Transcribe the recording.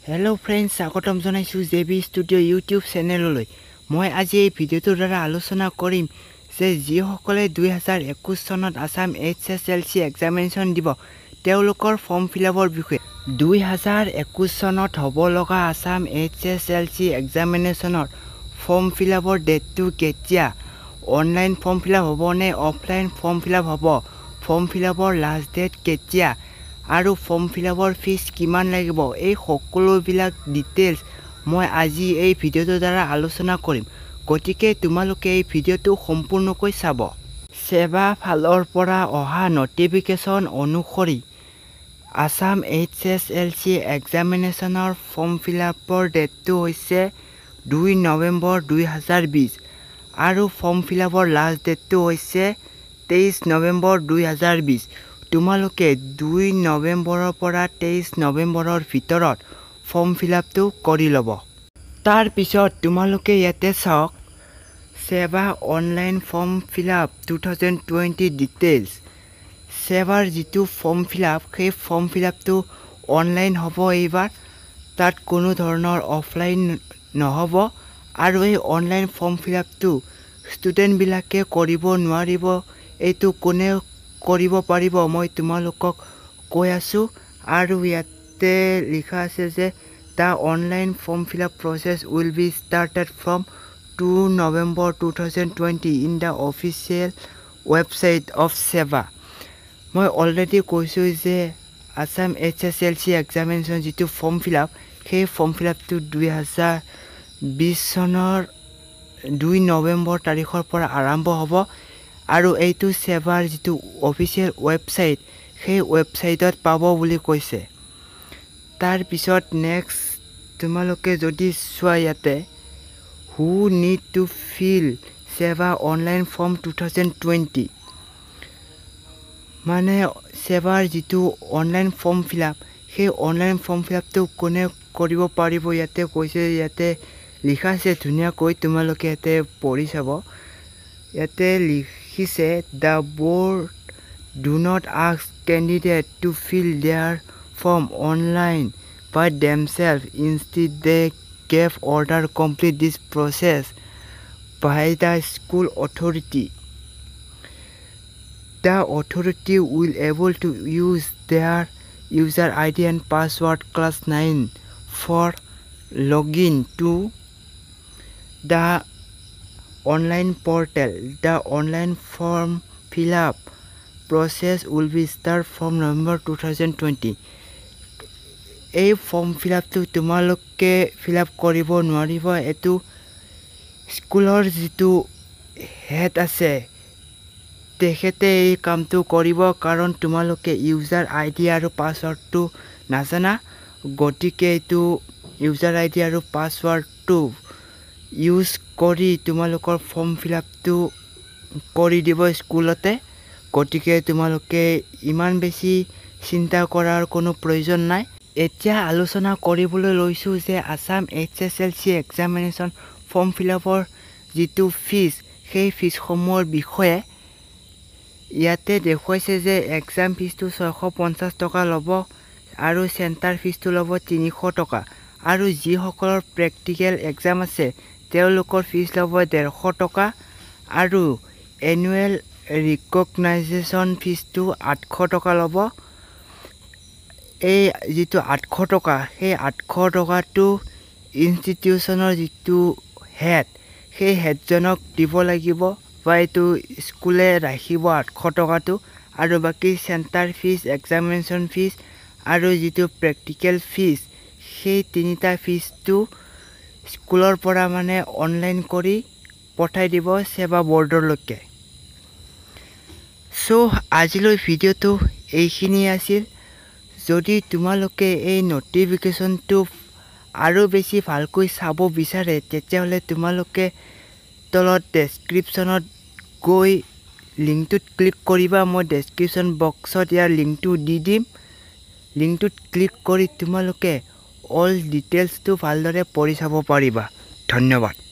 Hello friends, স্বাগতম জনাইছো Jebi studio' YouTube চেনেললৈ। মই আজি এই ভিডিঅ'টোৰ দ্বাৰা আলোচনা কৰিম যে যিসকলে 2021 চনত আসাম HSLC এক্সামিনেশ্যন দিব তেওঁলোকৰ ফৰ্ম ফিলআপৰ বিষয়ে। 2021 চনত হ'ব লগা আসাম HSLC এক্সামিনেশ্যনৰ ফৰ্ম ফিলআপৰ ডেটটো কেতিয়া? অনলাইন ফৰ্ম ফিলআপ হ'ব নে অফলাইন ফৰ্ম ফিলআপ হ'ব? ফৰ্ম ফিলআপৰ লাষ্ট ডেট কেতিয়া? আৰু ফৰ্ম ফিলআপৰ ফিজ কিমান লাগিব? এই সকলোবিলাক ডিটেইলছ মই আজি এই ভিডিঅ'টোৰ দ্বাৰা আলোচনা কৰিম। গতিকে তোমালোকে এই ভিডিঅ'টো সম্পূৰ্ণকৈ চাব। সেৱা ফালৰ পৰা অহা নটিফিকেশ্যন অনুসৰি আসাম HSLC এক্সামিনেশ্যনৰ ফৰ্ম ফিলআপৰ ডেটটো হৈছে 2 নৱেম্বৰ 2020 আৰু ফৰ্ম ফিলআপৰ লাষ্ট ডেটটো হৈছে 23 নৱেম্বৰ 2020। তোমালোকে 2 নৱেম্বৰৰ পৰা 23 নৱেম্বৰৰ ভিতৰত ফৰ্ম ফিলআপটো কৰি ল'ব। তাৰ পিছত তোমালোকে ইয়াতে চাওক সেৱা অনলাইন ফৰ্ম ফিলআপ 2020 ডিটেইলছ। সেৱাৰ যিটো ফৰ্ম ফিলআপ সেই ফৰ্ম ফিলআপটো অনলাইন হ'ব এইবাৰ, তাত কোনো ধৰণৰ অফলাইন নহ'ব। আৰু এই অনলাইন ফৰ্ম ফিলআপটো ষ্টুডেণ্টবিলাকে কৰিব নোৱাৰিব। এইটো কোনে কৰিব পাৰিব মই তোমালোকক কৈ আছোঁ। আৰু ইয়াতে লিখা আছে যে the online form fill up process will be started from 2 November 2020 in the official website of SEBA. মই অলৰেডি কৈছোঁ যে আসাম HSLC এক্সামিনেশ্যন যিটো ফৰ্ম ফিলআপ সেই ফৰ্ম ফিলআপটো 2020 চনৰ 2 নৱেম্বৰ তাৰিখৰ পৰা আৰম্ভ হ'ব। আৰু এইটো সেৱাৰ যিটো অফিচিয়েল ৱেবছাইট সেই ৱেবছাইটত পাব বুলি কৈছে। তাৰপিছত নেক্সট তোমালোকে যদি চোৱা ইয়াতে who need to fill SEBA online form 2020 মানে সেৱাৰ যিটো অনলাইন ফৰ্ম ফিলআপ সেই অনলাইন ফৰ্ম ফিলআপটো কোনে কৰিব পাৰিব ইয়াতে কৈছে। ইয়াতে লিখা আছে ধুনীয়াকৈ, তোমালোকে ইয়াতে পঢ়ি চাব। ইয়াতে লিখিছে the board do not ask candidate to fill their form online by themselves. Instead they gave order complete this process by the school authority. The authority will able to use their user ID and password class 9 for login to the online portal. The online form fill-up process will be start from November 2020. এই form ফিলআপটো তোমালোকে fill up কৰিব নোৱাৰিব। এইটো স্কুলৰ যিটো head আছে তেখেতে এই কামটো কৰিব, কাৰণ তোমালোকে ইউজাৰ ID আৰু পাছৱৰ্ডটো নাজানা। গতিকে এইটো ইউজাৰ ID আৰু পাছৱৰ্ডটো ইউজ কৰি তোমালোকৰ ফৰ্ম ফিলআপটো কৰি দিব স্কুলতে। গতিকে তোমালোকে ইমান বেছি চিন্তা কৰাৰ কোনো প্ৰয়োজন নাই। এতিয়া আলোচনা কৰিবলৈ লৈছোঁ যে আসাম HSLC এক্সামিনেশ্যন ফৰ্ম ফিলআপৰ যিটো ফিজ সেই ফিজসমূহৰ বিষয়ে। ইয়াতে দেখুৱাইছে যে এক্সাম ফিজটো 650 টকা ল'ব আৰু চেণ্টাৰ ফিজটো ল'ব 300 টকা। আৰু যিসকলৰ প্ৰেক্টিকেল এক্সাম আছে তেওঁলোকৰ ফিজ ল'ব 150 টকা। আৰু এনুৱেল ৰিকগনাইজেশ্যন ফিজটো 800 টকা ল'ব। এই যিটো 800 টকা সেই 800 টকাটো ইনষ্টিটিউশ্যনৰ যিটো হেড সেই হেডজনক দিব লাগিব, বা এইটো স্কুলে ৰাখিব 800 টকাটো। আৰু বাকী চেণ্টাৰ ফিজ, এক্সামিনেশ্যন ফিজ আৰু যিটো প্ৰেক্টিকেল ফিজ সেই তিনিটা ফিজটো স্কুলৰ পৰা মানে অনলাইন কৰি পঠাই দিব সেৱা বৰ্ডলৈকে। চ' আজিলৈ ভিডিঅ'টো এইখিনি আছিল। যদি তোমালোকে এই নটিফিকেশ্যনটো আৰু বেছি ভালকৈ চাব বিচাৰে তেতিয়াহ'লে তোমালোকে তলত ডেছক্ৰিপশ্যনত গৈ লিংকটোত ক্লিক কৰিবা। মই ডেছক্ৰিপশ্যন বক্সত ইয়াৰ লিংকটো দি দিম। লিংকটোত ক্লিক কৰি তোমালোকে অল ডিটেইলছটো ভালদৰে পঢ়ি চাব পাৰিবা। ধন্যবাদ।